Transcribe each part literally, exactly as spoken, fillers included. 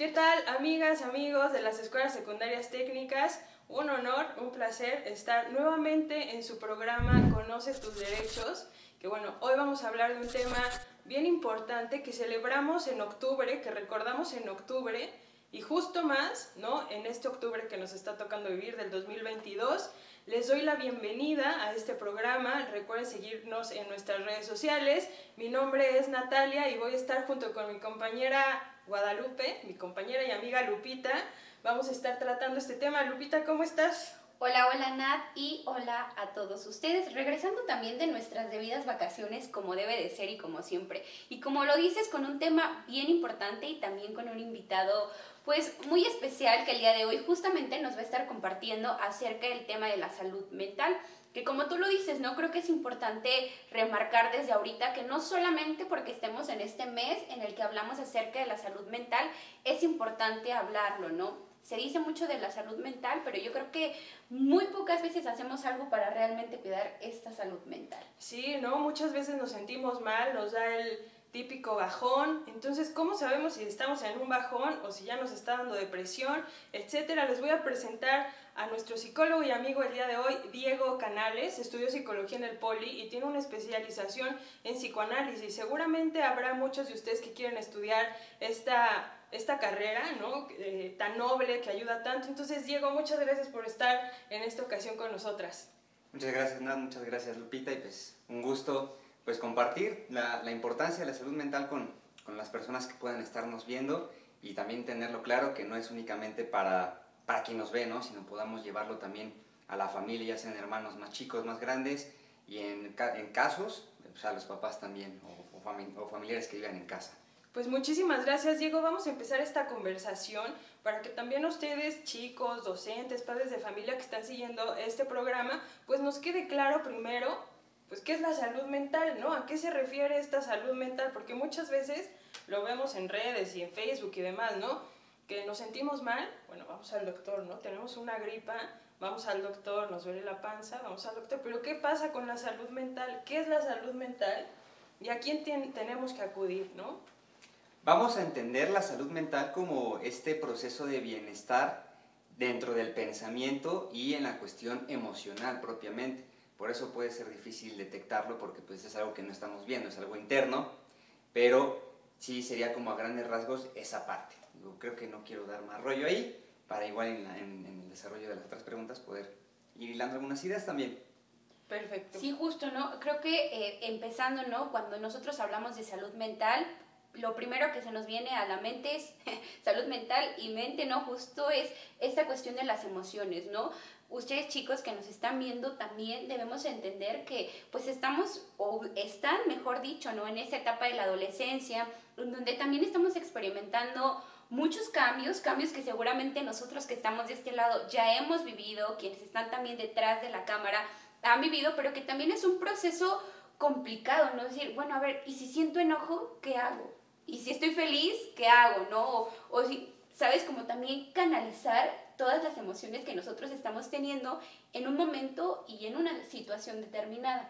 ¿Qué tal, amigas, amigos de las escuelas secundarias técnicas? Un honor, un placer estar nuevamente en su programa Conoce tus derechos, que bueno, hoy vamos a hablar de un tema bien importante que celebramos en octubre, que recordamos en octubre, y justo más, ¿no? En este octubre que nos está tocando vivir del dos mil veintidós, les doy la bienvenida a este programa. Recuerden seguirnos en nuestras redes sociales. Mi nombre es Natalia y voy a estar junto con mi compañera Guadalupe, mi compañera y amiga Lupita. Vamos a estar tratando este tema. Lupita, ¿cómo estás? Hola, hola Nat y hola a todos ustedes, regresando también de nuestras debidas vacaciones como debe de ser y como siempre. Y como lo dices, con un tema bien importante y también con un invitado pues muy especial que el día de hoy justamente nos va a estar compartiendo acerca del tema de la salud mental. Que como tú lo dices, ¿no? Creo que es importante remarcar desde ahorita que no solamente porque estemos en este mes en el que hablamos acerca de la salud mental, es importante hablarlo, ¿no? Se dice mucho de la salud mental, pero yo creo que muy pocas veces hacemos algo para realmente cuidar esta salud mental. Sí, ¿no? Muchas veces nos sentimos mal, nos da el típico bajón. Entonces, ¿cómo sabemos si estamos en un bajón o si ya nos está dando depresión, etcétera? Les voy a presentar a nuestro psicólogo y amigo el día de hoy, Diego Canales. Estudió psicología en el Poli y tiene una especialización en psicoanálisis. Seguramente habrá muchos de ustedes que quieren estudiar esta esta carrera, ¿no? Eh, tan noble, que ayuda tanto. Entonces, Diego, muchas gracias por estar en esta ocasión con nosotras. Muchas gracias, Nat, muchas gracias, Lupita, y pues un gusto pues compartir la, la importancia de la salud mental con, con las personas que puedan estarnos viendo y también tenerlo claro que no es únicamente para, para quien nos ve, ¿no? Sino podamos llevarlo también a la familia, ya sean hermanos más chicos, más grandes, y en, en casos, pues a los papás también, o, o, fami o familiares que vivan en casa. Pues muchísimas gracias, Diego. Vamos a empezar esta conversación para que también ustedes, chicos, docentes, padres de familia que están siguiendo este programa, pues nos quede claro primero, pues qué es la salud mental, ¿no? ¿A qué se refiere esta salud mental? Porque muchas veces lo vemos en redes y en Facebook y demás, ¿no? Que nos sentimos mal, bueno, vamos al doctor, ¿no? Tenemos una gripa, vamos al doctor, nos duele la panza, vamos al doctor. Pero ¿qué pasa con la salud mental? ¿Qué es la salud mental? ¿Y a quién tenemos que acudir, no? Vamos a entender la salud mental como este proceso de bienestar dentro del pensamiento y en la cuestión emocional propiamente. Por eso puede ser difícil detectarlo porque pues es algo que no estamos viendo, es algo interno, pero sí sería como a grandes rasgos esa parte. Yo creo que no quiero dar más rollo ahí para igual en, la, en, en el desarrollo de las otras preguntas poder ir hilando algunas ideas también. Perfecto. Sí, justo, ¿no? Creo que eh, empezando, ¿no? Cuando nosotros hablamos de salud mental, lo primero que se nos viene a la mente es salud mental y mente, ¿no? Justo es esta cuestión de las emociones, ¿no? Ustedes, chicos, que nos están viendo, también debemos entender que pues estamos, o están, mejor dicho, ¿no? En esta etapa de la adolescencia, donde también estamos experimentando muchos cambios, cambios que seguramente nosotros que estamos de este lado ya hemos vivido, quienes están también detrás de la cámara han vivido, pero que también es un proceso complicado, ¿no? Es decir, bueno, a ver, ¿y si siento enojo, qué hago? Y si estoy feliz, ¿qué hago? ¿No? O, o si, ¿sabes? Como también canalizar todas las emociones que nosotros estamos teniendo en un momento y en una situación determinada.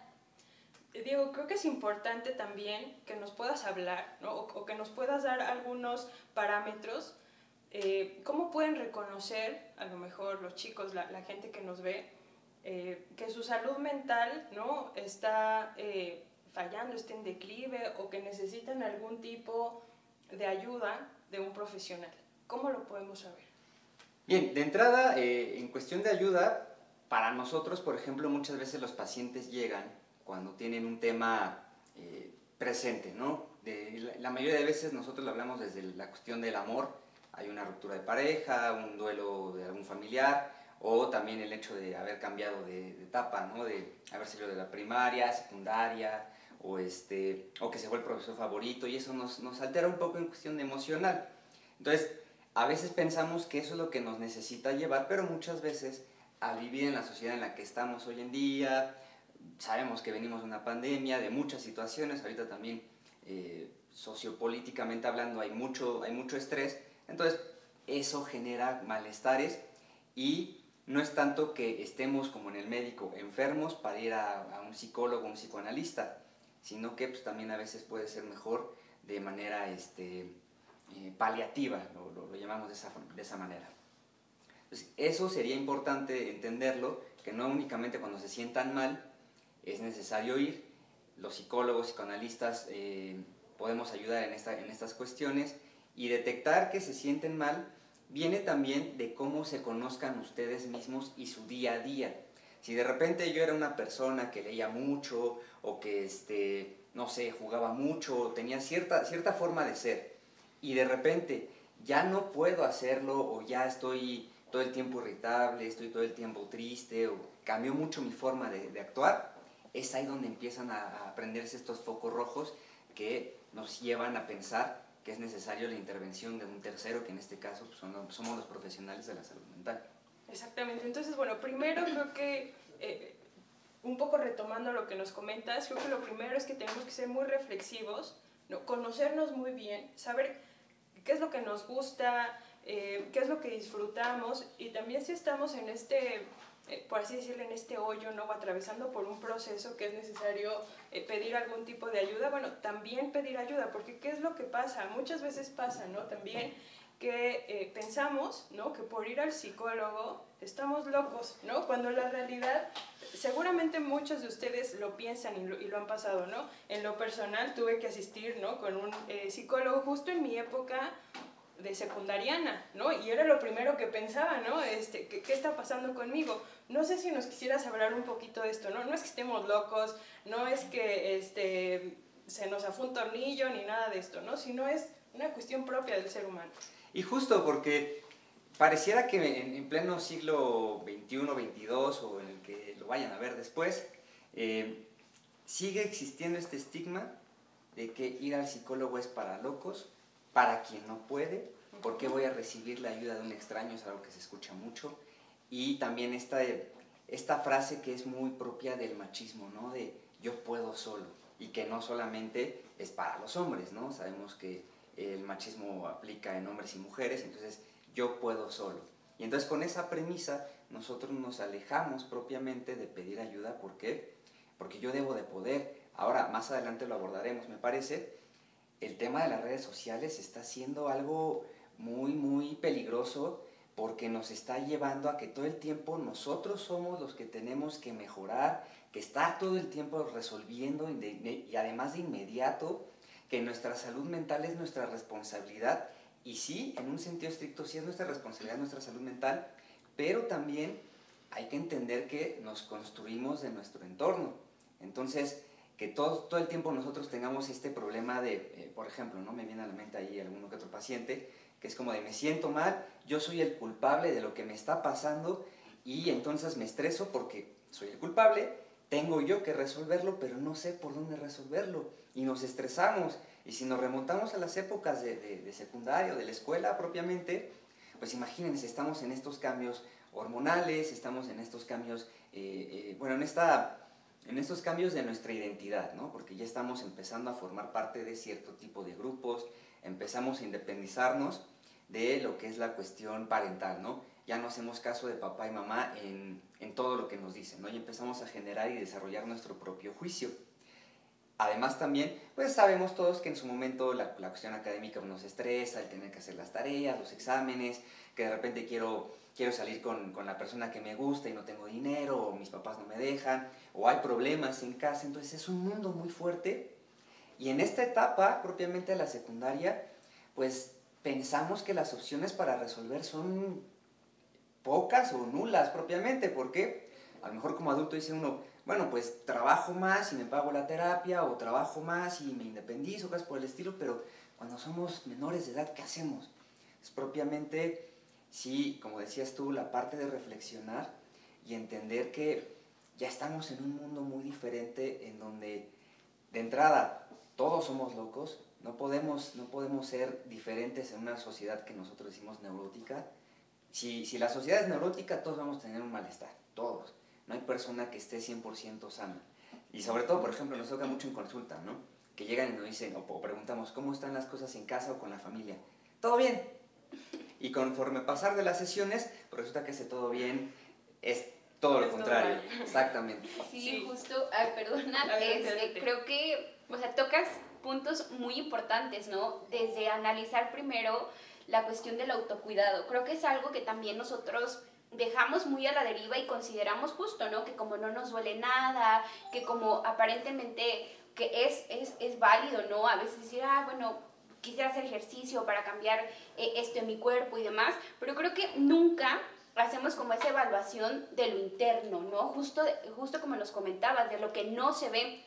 Diego, creo que es importante también que nos puedas hablar, ¿no? o, o que nos puedas dar algunos parámetros. Eh, ¿Cómo pueden reconocer, a lo mejor los chicos, la, la gente que nos ve, eh, que su salud mental, ¿no? está eh, fallando, está en declive o que necesitan algún tipo de ayuda de un profesional? ¿Cómo lo podemos saber? Bien, de entrada, eh, en cuestión de ayuda, para nosotros, por ejemplo, muchas veces los pacientes llegan cuando tienen un tema eh, presente, ¿no? De, la, la mayoría de veces nosotros lo hablamos desde la cuestión del amor, hay una ruptura de pareja, un duelo de algún familiar, o también el hecho de haber cambiado de, de etapa, ¿no? De haber salido de la primaria, secundaria, o, este, o que se fue el profesor favorito, y eso nos, nos altera un poco en cuestión emocional. Entonces, a veces pensamos que eso es lo que nos necesita llevar, pero muchas veces al vivir en la sociedad en la que estamos hoy en día, sabemos que venimos de una pandemia, de muchas situaciones, ahorita también eh, sociopolíticamente hablando hay mucho, hay mucho estrés, entonces eso genera malestares y no es tanto que estemos como en el médico enfermos para ir a, a un psicólogo, un psicoanalista, sino que pues, también a veces puede ser mejor de manera este, eh, paliativa, lo, lo, lo llamamos de esa, de esa manera. Entonces, eso sería importante entenderlo, que no únicamente cuando se sientan mal es necesario ir. Los psicólogos, psicoanalistas eh, podemos ayudar en, esta, en estas cuestiones, y detectar que se sienten mal viene también de cómo se conozcan ustedes mismos y su día a día. Si de repente yo era una persona que leía mucho o que, este, no sé, jugaba mucho o tenía cierta, cierta forma de ser, y de repente ya no puedo hacerlo o ya estoy todo el tiempo irritable, estoy todo el tiempo triste o cambió mucho mi forma de, de actuar, es ahí donde empiezan a, a prenderse estos focos rojos que nos llevan a pensar que es necesario la intervención de un tercero, que en este caso pues, son, somos los profesionales de la salud mental. Exactamente. Entonces, bueno, primero creo que, eh, un poco retomando lo que nos comentas, creo que lo primero es que tenemos que ser muy reflexivos, ¿no? Conocernos muy bien, saber qué es lo que nos gusta, eh, qué es lo que disfrutamos, y también si estamos en este, eh, por así decirlo, en este hoyo, ¿no? O atravesando por un proceso que es necesario eh, pedir algún tipo de ayuda, bueno, también pedir ayuda, porque ¿qué es lo que pasa? Muchas veces pasa, ¿no? También que eh, pensamos, ¿no? Que por ir al psicólogo estamos locos, ¿no? Cuando la realidad, seguramente muchos de ustedes lo piensan y lo, y lo han pasado, ¿no? En lo personal tuve que asistir, ¿no? Con un eh, psicólogo justo en mi época de secundariana, ¿no? Y era lo primero que pensaba, ¿no? Este, ¿qué, qué está pasando conmigo? No sé si nos quisieras hablar un poquito de esto, ¿no? No es que estemos locos, no es que este, se nos afó un tornillo ni nada de esto, ¿no? Sino es una cuestión propia del ser humano. Y justo porque pareciera que en, en pleno siglo veintiuno, veintidós o en el que lo vayan a ver después, eh, sigue existiendo este estigma de que ir al psicólogo es para locos, para quien no puede, ¿por qué voy a recibir la ayuda de un extraño? Es algo que se escucha mucho. Y también esta, esta frase que es muy propia del machismo, ¿no? De yo puedo solo, y que no solamente es para los hombres, ¿no? Sabemos que el machismo aplica en hombres y mujeres, entonces yo puedo solo. Y entonces con esa premisa nosotros nos alejamos propiamente de pedir ayuda. ¿Por qué? Porque yo debo de poder. Ahora, más adelante lo abordaremos, me parece. El tema de las redes sociales está siendo algo muy, muy peligroso, porque nos está llevando a que todo el tiempo nosotros somos los que tenemos que mejorar, que estar todo el tiempo resolviendo y además de inmediato, que nuestra salud mental es nuestra responsabilidad, y sí, en un sentido estricto sí es nuestra responsabilidad, nuestra salud mental, pero también hay que entender que nos construimos de nuestro entorno. Entonces, que todo, todo el tiempo nosotros tengamos este problema de, eh, por ejemplo, ¿no? Me viene a la mente ahí alguno que otro paciente, que es como de me siento mal, yo soy el culpable de lo que me está pasando, y entonces me estreso porque soy el culpable, tengo yo que resolverlo, pero no sé por dónde resolverlo, y nos estresamos. Y si nos remontamos a las épocas de, de, de secundaria o de la escuela propiamente, pues imagínense, estamos en estos cambios hormonales, estamos en estos cambios, eh, eh, bueno, en, esta, en estos cambios de nuestra identidad, ¿no? Porque ya estamos empezando a formar parte de cierto tipo de grupos, empezamos a independizarnos de lo que es la cuestión parental, ¿no? Ya no hacemos caso de papá y mamá en, en todo lo que nos dicen, ¿no? Y empezamos a generar y desarrollar nuestro propio juicio. Además también, pues sabemos todos que en su momento la, la cuestión académica nos estresa, el tener que hacer las tareas, los exámenes, que de repente quiero, quiero salir con, con la persona que me gusta y no tengo dinero, o mis papás no me dejan, o hay problemas en casa. Entonces es un mundo muy fuerte, y en esta etapa, propiamente de la secundaria, pues pensamos que las opciones para resolver son pocas o nulas propiamente, porque a lo mejor como adulto dice uno, bueno, pues trabajo más y me pago la terapia, o trabajo más y me independizo, cosas por el estilo, pero cuando somos menores de edad, ¿qué hacemos? Es propiamente, sí, como decías tú, la parte de reflexionar y entender que ya estamos en un mundo muy diferente, en donde, de entrada, todos somos locos, no podemos, no podemos ser diferentes en una sociedad que nosotros decimos neurótica. Si, si la sociedad es neurótica, todos vamos a tener un malestar, todos. No hay persona que esté cien por ciento sana. Y sobre todo, por ejemplo, nos toca mucho en consulta, ¿no? Que llegan y nos dicen, o preguntamos, ¿cómo están las cosas en casa o con la familia? ¿Todo bien? Y conforme pasar de las sesiones, pues resulta que ese todo bien es todo lo es contrario. normal. Exactamente. Sí, Sí. justo, ay, perdona, Adelante, este, adelante. creo que O sea, tocas puntos muy importantes, ¿no? Desde analizar primero la cuestión del autocuidado. Creo que es algo que también nosotros dejamos muy a la deriva y consideramos justo, ¿no? Que como no nos duele nada, que como aparentemente que es, es, es válido, ¿no? A veces decir, ah, bueno, quisiera hacer ejercicio para cambiar eh, esto en mi cuerpo y demás, pero creo que nunca hacemos como esa evaluación de lo interno, ¿no? Justo, justo como nos comentabas, de lo que no se ve.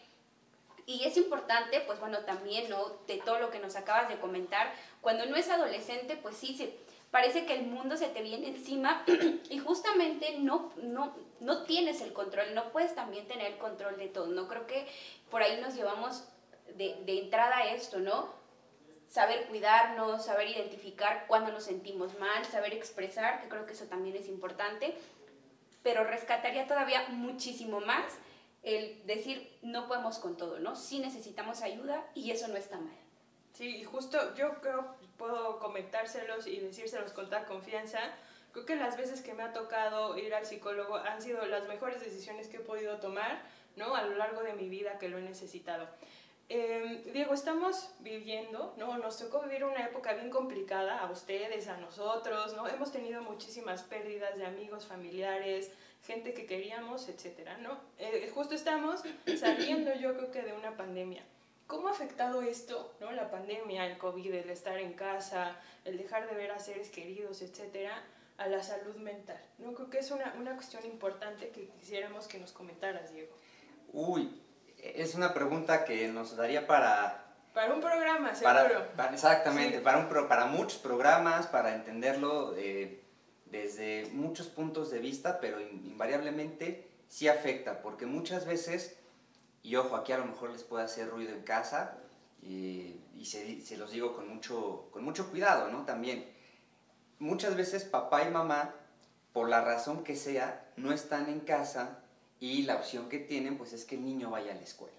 Y es importante, pues bueno, también, ¿no? De todo lo que nos acabas de comentar, cuando uno es adolescente, pues sí, se, parece que el mundo se te viene encima y justamente no, no, no tienes el control, no puedes también tener el control de todo, ¿no? Creo que por ahí nos llevamos de, de entrada a esto, ¿no? Saber cuidarnos, saber identificar cuando nos sentimos mal, saber expresar, que creo que eso también es importante, pero rescataría todavía muchísimo más el decir no podemos con todo, ¿no? Sí necesitamos ayuda y eso no está mal. Sí, y justo yo creo, puedo comentárselos y decírselos con toda confianza, creo que las veces que me ha tocado ir al psicólogo han sido las mejores decisiones que he podido tomar, ¿no? A lo largo de mi vida que lo he necesitado. Eh, Diego, estamos viviendo, ¿no? Nos tocó vivir una época bien complicada, a ustedes, a nosotros, ¿no? Hemos tenido muchísimas pérdidas de amigos, familiares, gente que queríamos, etcétera, ¿no? Eh, justo estamos saliendo, yo creo que de una pandemia. ¿Cómo ha afectado esto, ¿no? La pandemia, el COVID, el estar en casa, el dejar de ver a seres queridos, etcétera, a la salud mental? ¿No? Creo que es una, una cuestión importante que quisiéramos que nos comentaras, Diego. Uy, es una pregunta que nos daría para... Para un programa, para, seguro. para, exactamente, Sí. para, un pro, para muchos programas, para entenderlo eh, desde muchos puntos de vista, pero invariablemente sí afecta, porque muchas veces, y ojo, aquí a lo mejor les puede hacer ruido en casa, eh, y se, se los digo con mucho, con mucho cuidado, ¿no? También, muchas veces papá y mamá, por la razón que sea, no están en casa y la opción que tienen pues es que el niño vaya a la escuela.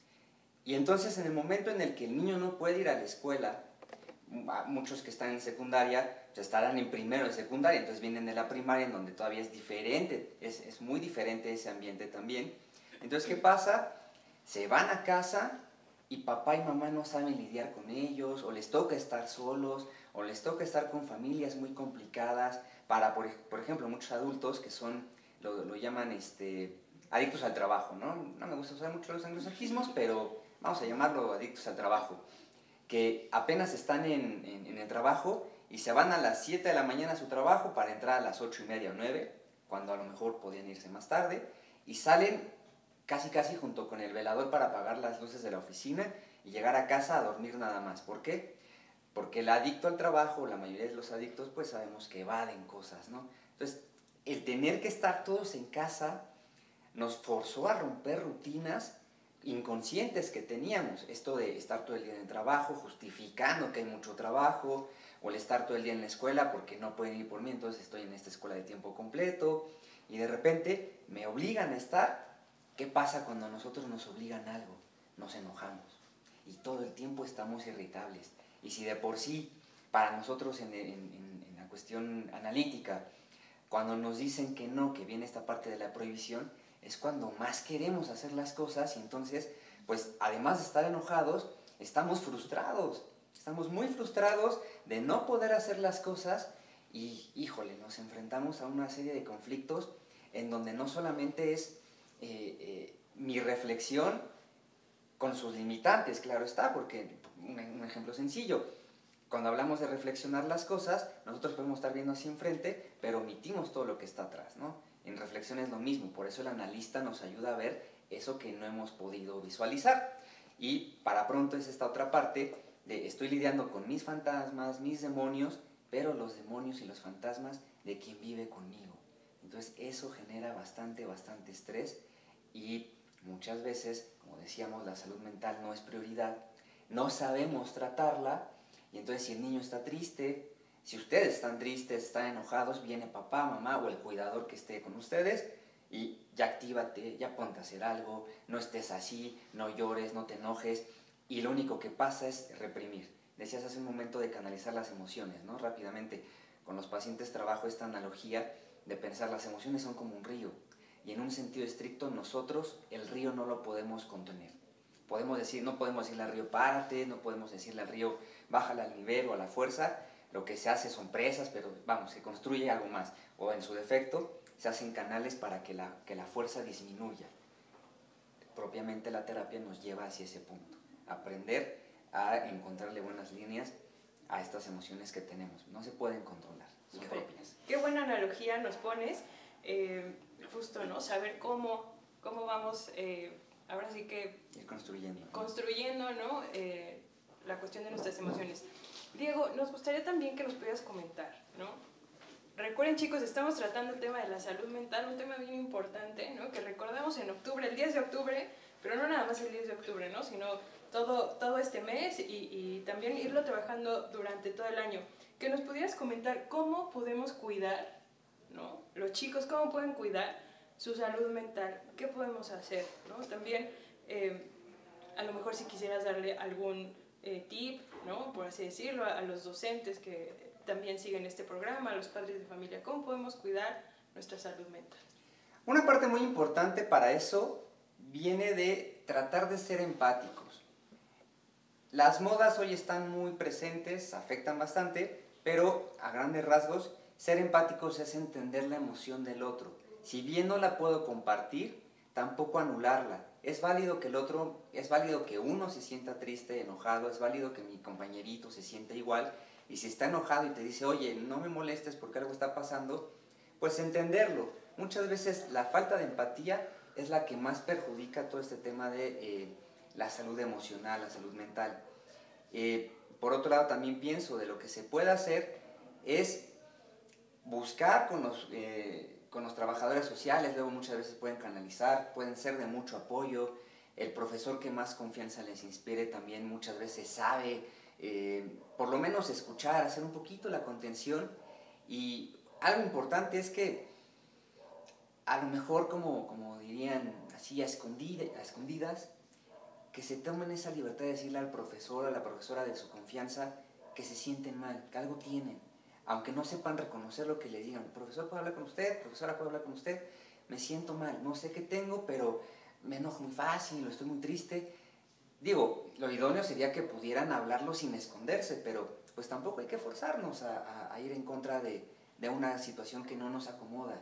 Y entonces en el momento en el que el niño no puede ir a la escuela, muchos que están en secundaria pues estarán en primero de secundaria, entonces vienen de la primaria en donde todavía es diferente, es, es muy diferente ese ambiente también. Entonces, ¿qué pasa? Se van a casa y papá y mamá no saben lidiar con ellos, o les toca estar solos, o les toca estar con familias muy complicadas, para, por, por ejemplo, muchos adultos que son, lo, lo llaman este, adictos al trabajo, ¿no? No me gusta usar mucho los anglosajismos, pero vamos a llamarlo adictos al trabajo, que apenas están en, en, en el trabajo y se van a las siete de la mañana a su trabajo para entrar a las ocho y media o nueve, cuando a lo mejor podían irse más tarde, y salen casi casi junto con el velador para apagar las luces de la oficina y llegar a casa a dormir nada más. ¿Por qué? Porque el adicto al trabajo, la mayoría de los adictos, pues sabemos que evaden cosas, ¿no? Entonces, el tener que estar todos en casa nos forzó a romper rutinas inconscientes que teníamos. Esto de estar todo el día en el trabajo, justificando que hay mucho trabajo, o el estar todo el día en la escuela porque no pueden ir por mí, entonces estoy en esta escuela de tiempo completo, y de repente me obligan a estar. ¿Qué pasa cuando a nosotros nos obligan a algo? Nos enojamos y todo el tiempo estamos irritables. Y si de por sí, para nosotros en, en, en la cuestión analítica, cuando nos dicen que no, que viene esta parte de la prohibición, es cuando más queremos hacer las cosas y entonces, pues además de estar enojados, estamos frustrados. Estamos muy frustrados de no poder hacer las cosas y, híjole, nos enfrentamos a una serie de conflictos en donde no solamente es eh, eh, mi reflexión con sus limitantes, claro está, porque un, un ejemplo sencillo, cuando hablamos de reflexionar las cosas, nosotros podemos estar viendo hacia enfrente, pero omitimos todo lo que está atrás, ¿no? En reflexión es lo mismo, por eso el analista nos ayuda a ver eso que no hemos podido visualizar. Y para pronto es esta otra parte de estoy lidiando con mis fantasmas, mis demonios, pero los demonios y los fantasmas de quien vive conmigo. Entonces eso genera bastante, bastante estrés y muchas veces, como decíamos, la salud mental no es prioridad, no sabemos tratarla y entonces si el niño está triste, si ustedes están tristes, están enojados, viene papá, mamá o el cuidador que esté con ustedes y ya actívate, ya ponte a hacer algo, no estés así, no llores, no te enojes y lo único que pasa es reprimir. Decías hace un momento de canalizar las emociones, ¿no? Rápidamente, con los pacientes trabajo esta analogía de pensar las emociones son como un río y en un sentido estricto nosotros el río no lo podemos contener. podemos decir, no podemos decirle al río párate, no podemos decirle al río bájale al nivel o a la fuerza. Lo que se hace son presas, pero vamos, se construye algo más. O en su defecto, se hacen canales para que la, que la fuerza disminuya. Propiamente la terapia nos lleva hacia ese punto. Aprender a encontrarle buenas líneas a estas emociones que tenemos. No se pueden controlar, son propias. Qué buena analogía nos pones. Eh, justo, ¿no? Saber cómo, cómo vamos, eh, ahora sí que... Ir construyendo. Construyendo, ¿no? Eh, la cuestión de nuestras emociones. Diego, nos gustaría también que nos pudieras comentar, ¿no? Recuerden, chicos, estamos tratando el tema de la salud mental, un tema bien importante, ¿no? Que recordamos en octubre, el diez de octubre, pero no nada más el diez de octubre, ¿no? Sino todo, todo este mes y, y también irlo trabajando durante todo el año. Que nos pudieras comentar cómo podemos cuidar, ¿no? Los chicos, cómo pueden cuidar su salud mental, qué podemos hacer, ¿no? También, eh, a lo mejor si quisieras darle algún eh, tip, ¿no? Por así decirlo, a, a los docentes que también siguen este programa, a los padres de familia, ¿cómo podemos cuidar nuestra salud mental? Una parte muy importante para eso viene de tratar de ser empáticos. Las modas hoy están muy presentes, afectan bastante, pero a grandes rasgos, ser empáticos es entender la emoción del otro. Si bien no la puedo compartir, tampoco anularla. Es válido que el otro, es válido que uno se sienta triste, enojado, es válido que mi compañerito se sienta igual, y si está enojado y te dice, oye, no me molestes porque algo está pasando, pues entenderlo. Muchas veces la falta de empatía es la que más perjudica todo este tema de eh, la salud emocional, la salud mental. Eh, por otro lado, también pienso de lo que se puede hacer es buscar con los... Eh, con los trabajadores sociales, luego muchas veces pueden canalizar, pueden ser de mucho apoyo. El profesor que más confianza les inspire también muchas veces sabe, eh, por lo menos escuchar, hacer un poquito la contención. Y algo importante es que a lo mejor, como, como dirían así a, escondida, a escondidas, que se tomen esa libertad de decirle al profesor, a la profesora de su confianza, que se sienten mal, que algo tienen. Aunque no sepan reconocer lo que les digan, profesor, ¿puedo hablar con usted? Profesora, ¿puedo hablar con usted? Me siento mal, no sé qué tengo, pero me enojo muy fácil, estoy muy triste. Digo, lo idóneo sería que pudieran hablarlo sin esconderse, pero pues tampoco hay que forzarnos a, a, a ir en contra de, de una situación que no nos acomoda.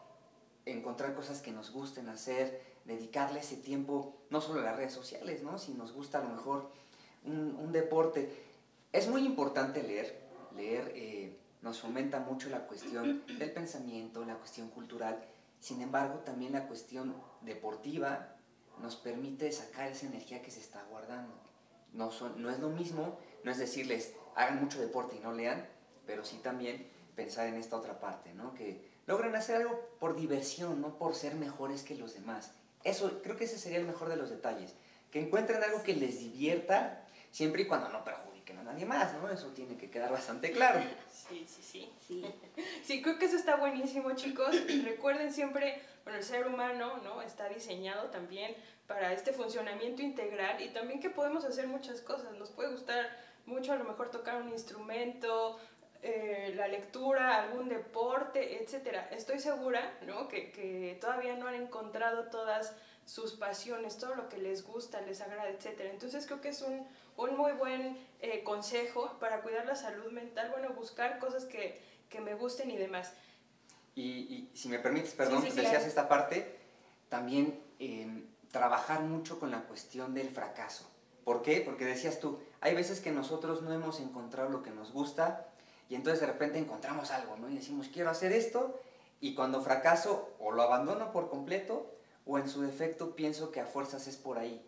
Encontrar cosas que nos gusten hacer, dedicarle ese tiempo, no solo a las redes sociales, ¿no? Si nos gusta a lo mejor un, un deporte. Es muy importante leer, leer... Eh, nos fomenta mucho la cuestión del pensamiento, la cuestión cultural. Sin embargo, también la cuestión deportiva nos permite sacar esa energía que se está guardando. No, son, no es lo mismo, no es decirles, hagan mucho deporte y no lean, pero sí también pensar en esta otra parte, ¿no? Que logren hacer algo por diversión, no por ser mejores que los demás. Eso, creo que ese sería el mejor de los detalles. Que encuentren algo que les divierta, siempre y cuando no perjudiquen a nadie más, ¿no? Eso tiene que quedar bastante claro. Sí, sí, sí. Sí, sí, creo que eso está buenísimo, chicos. Recuerden siempre, bueno, el ser humano, ¿no? Está diseñado también para este funcionamiento integral y también que podemos hacer muchas cosas. Nos puede gustar mucho a lo mejor tocar un instrumento, eh, la lectura, algún deporte, etcétera. Estoy segura, ¿no? Que, que todavía no han encontrado todas sus pasiones, todo lo que les gusta, les agrada, etcétera. Entonces creo que es un, un muy buen eh, consejo para cuidar la salud mental, bueno, buscar cosas que, que me gusten y demás. Y, y si me permites, perdón, sí, sí, decías claro. Esta parte, también eh, trabajar mucho con la cuestión del fracaso. ¿Por qué? Porque decías tú, hay veces que nosotros no hemos encontrado lo que nos gusta y entonces de repente encontramos algo, ¿no? Y decimos, quiero hacer esto, y cuando fracaso o lo abandono por completo, o en su defecto pienso que a fuerzas es por ahí.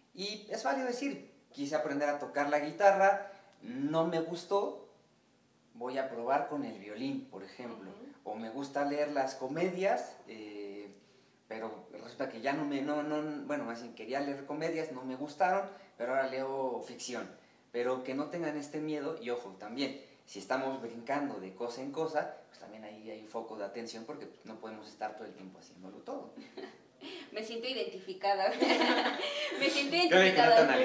Y es válido decir, quise aprender a tocar la guitarra, no me gustó, voy a probar con el violín, por ejemplo. Uh-huh. O me gusta leer las comedias, eh, pero resulta que ya no me, no, no, bueno, más bien quería leer comedias, no me gustaron, pero ahora leo ficción. Pero que no tengan este miedo, y ojo, también, si estamos brincando de cosa en cosa, pues también ahí hay un foco de atención, porque no podemos estar todo el tiempo haciéndolo todo. Me siento identificada. Me siento identificada.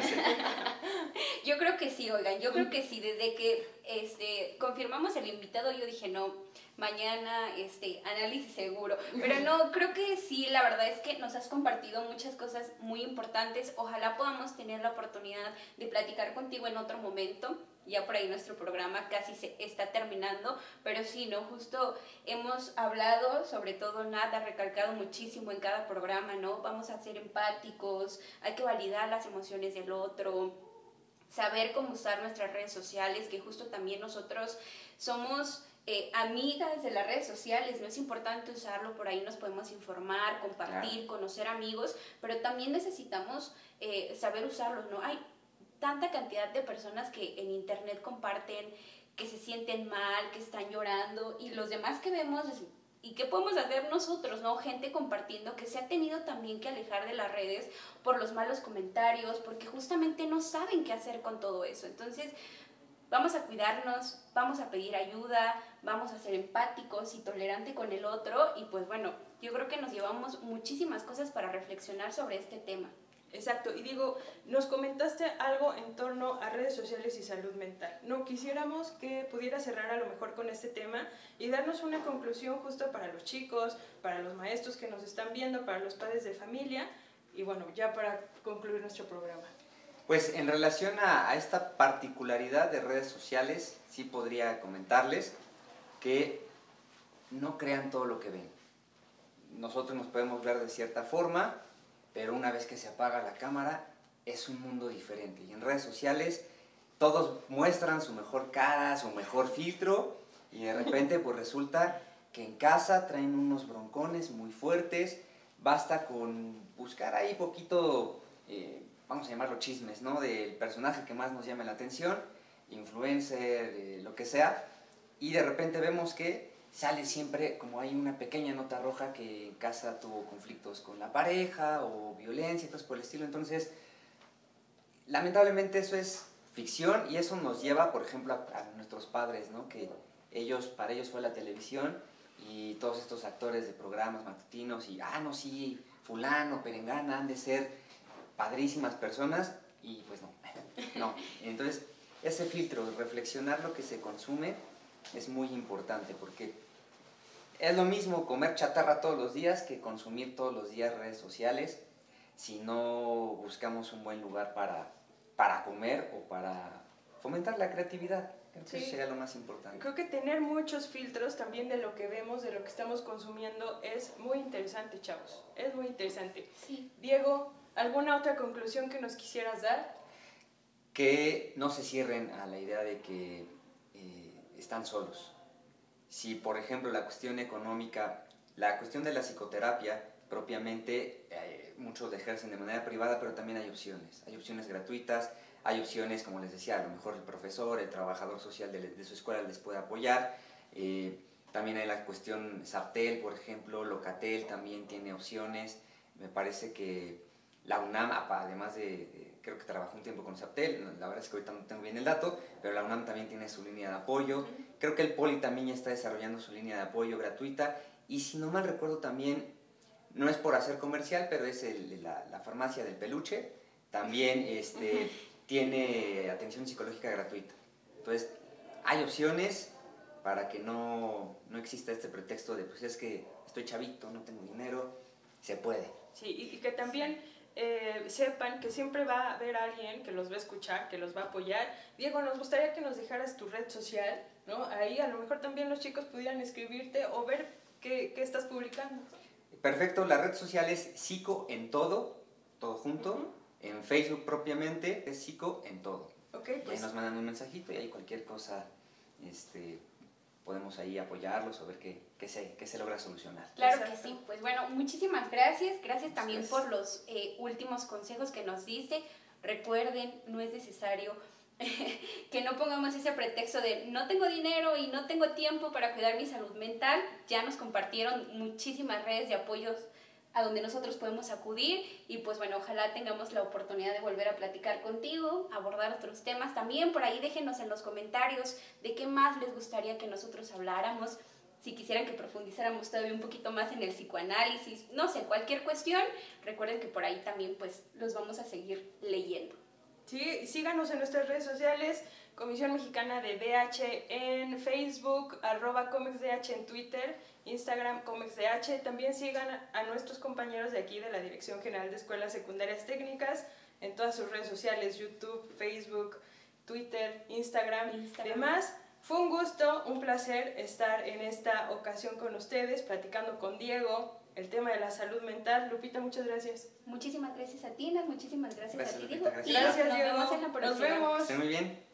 Yo creo que sí, oigan, yo creo que sí. Desde que este, confirmamos el invitado, yo dije, no, mañana este análisis seguro. Pero no, creo que sí, la verdad es que nos has compartido muchas cosas muy importantes. Ojalá podamos tener la oportunidad de platicar contigo en otro momento. Ya por ahí nuestro programa casi se está terminando, pero sí, ¿no? Justo hemos hablado, sobre todo nada, recalcado muchísimo en cada programa, ¿no? Vamos a ser empáticos, hay que validar las emociones del otro, saber cómo usar nuestras redes sociales, que justo también nosotros somos eh, amigas de las redes sociales, no es importante usarlo, por ahí nos podemos informar, compartir, claro, conocer amigos, pero también necesitamos eh, saber usarlos, ¿no? Hay tanta cantidad de personas que en internet comparten, que se sienten mal, que están llorando, y los demás que vemos, ¿y qué podemos hacer nosotros, no? Gente compartiendo que se ha tenido también que alejar de las redes por los malos comentarios, porque justamente no saben qué hacer con todo eso. Entonces, vamos a cuidarnos, vamos a pedir ayuda, vamos a ser empáticos y tolerantes con el otro, y pues bueno, yo creo que nos llevamos muchísimas cosas para reflexionar sobre este tema. Exacto, y digo, nos comentaste algo en torno a redes sociales y salud mental. No quisiéramos que pudiera cerrar a lo mejor con este tema y darnos una conclusión justo para los chicos, para los maestros que nos están viendo, para los padres de familia, y bueno, ya para concluir nuestro programa. Pues en relación a, a esta particularidad de redes sociales, sí podría comentarles que no crean todo lo que ven. Nosotros nos podemos ver de cierta forma, pero una vez que se apaga la cámara es un mundo diferente. Y en redes sociales todos muestran su mejor cara, su mejor filtro, y de repente pues resulta que en casa traen unos broncones muy fuertes. Basta con buscar ahí poquito, eh, vamos a llamarlo chismes, ¿no? Del personaje que más nos llame la atención, influencer, eh, lo que sea, y de repente vemos que sale siempre como hay una pequeña nota roja que en casa tuvo conflictos con la pareja o violencia y cosas por el estilo. Entonces, lamentablemente eso es ficción, y eso nos lleva, por ejemplo, a, a nuestros padres, ¿no? Que ellos, para ellos fue la televisión y todos estos actores de programas matutinos y, ah, no, sí, fulano, perengana, han de ser padrísimas personas, y pues no, no. Entonces, ese filtro, reflexionar lo que se consume, es muy importante, porque es lo mismo comer chatarra todos los días que consumir todos los días redes sociales si no buscamos un buen lugar para, para comer o para fomentar la creatividad. Entonces, sí, sería lo más importante. Creo que tener muchos filtros también de lo que vemos, de lo que estamos consumiendo, es muy interesante, chavos. Es muy interesante. Sí. Diego, ¿alguna otra conclusión que nos quisieras dar? Que no se cierren a la idea de que eh, están solos. Si, por ejemplo, la cuestión económica, la cuestión de la psicoterapia, propiamente, eh, muchos la ejercen de manera privada, pero también hay opciones. Hay opciones gratuitas, hay opciones, como les decía, a lo mejor el profesor, el trabajador social de, de su escuela les puede apoyar. Eh, también hay la cuestión Sartel, por ejemplo, Locatel también tiene opciones. Me parece que la UNAM, además de, de creo que trabajó un tiempo con Sartel, la verdad es que ahorita no tengo bien el dato, pero la UNAM también tiene su línea de apoyo. Creo que el Poli también ya está desarrollando su línea de apoyo gratuita. Y si no mal recuerdo también, no es por hacer comercial, pero es el, la, la farmacia del peluche, también este, tiene atención psicológica gratuita. Entonces, hay opciones para que no, no exista este pretexto de, pues es que estoy chavito, no tengo dinero, se puede. Sí, y, y que también eh, sepan que siempre va a haber alguien que los va a escuchar, que los va a apoyar. Diego, nos gustaría que nos dejaras tu red social, ¿no? Ahí a lo mejor también los chicos pudieran escribirte o ver qué, qué estás publicando. Perfecto, la red social es Psico en Todo, todo junto. Uh-huh. En Facebook propiamente es Psico en Todo. Okay, pues. Y ahí nos mandan un mensajito y ahí cualquier cosa este, podemos ahí apoyarlos o ver qué, qué, se, qué se logra solucionar. Claro que sí. Pues bueno, muchísimas gracias. Gracias también gracias. por los eh, últimos consejos que nos diste. Recuerden, no es necesario que no pongamos ese pretexto de no tengo dinero y no tengo tiempo para cuidar mi salud mental. Ya nos compartieron muchísimas redes de apoyos a donde nosotros podemos acudir, y pues bueno, ojalá tengamos la oportunidad de volver a platicar contigo, abordar otros temas. También por ahí déjenos en los comentarios de qué más les gustaría que nosotros habláramos, si quisieran que profundizáramos todavía un poquito más en el psicoanálisis, no sé, cualquier cuestión. Recuerden que por ahí también pues los vamos a seguir leyendo. Sí, síganos en nuestras redes sociales, Comisión Mexicana de D H en Facebook, arroba ComexDH en Twitter, Instagram ComexDH. También sigan a nuestros compañeros de aquí de la Dirección General de Escuelas Secundarias Técnicas en todas sus redes sociales, YouTube, Facebook, Twitter, Instagram, Instagram. demás. Fue un gusto, un placer estar en esta ocasión con ustedes, platicando con Diego el tema de la salud mental. Lupita, muchas gracias. Muchísimas gracias a ti, Nas, muchísimas gracias, Gracias, a ti, Lupita, Diego. gracias. Y Gracias, nos Diego. vemos en la próxima. Nos vemos. Estén muy bien.